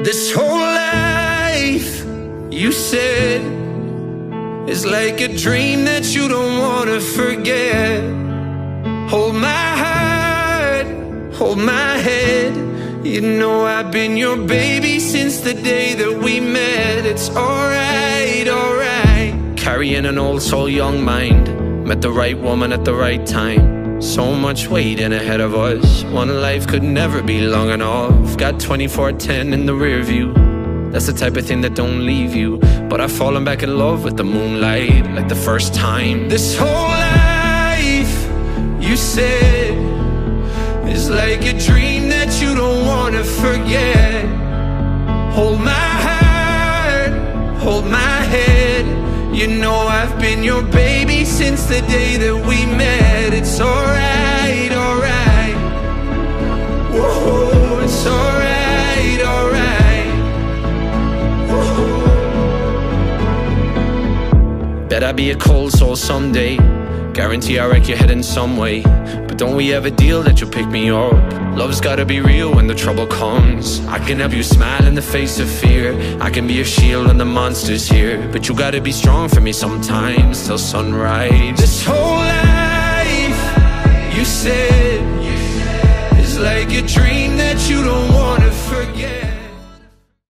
This whole life, you said, is like a dream that you don't wanna forget. Hold my heart, hold my head. You know I've been your baby since the day that we met. It's alright, alright. Carrying an old soul, young mind. Met the right woman at the right time. So much waiting ahead of us. One life could never be long enough. Got 24/10 in the rear view. That's the type of thing that don't leave you. But I've fallen back in love with the moonlight, like the first time. This whole life, you said, is like a dream that you don't wanna forget. Hold my heart, hold my head. You know I've been your baby since the day that we met. It's alright, alright. Whoa, it's alright, alright. Whoa. Bet I'll be a cold soul someday. Guarantee I'll wreck your head in some way. But don't we have a deal that you'll pick me up? Love's gotta be real when the trouble comes. I can help you smile in the face of fear. I can be your shield when the monster's here. But you gotta be strong for me sometimes till sunrise. This whole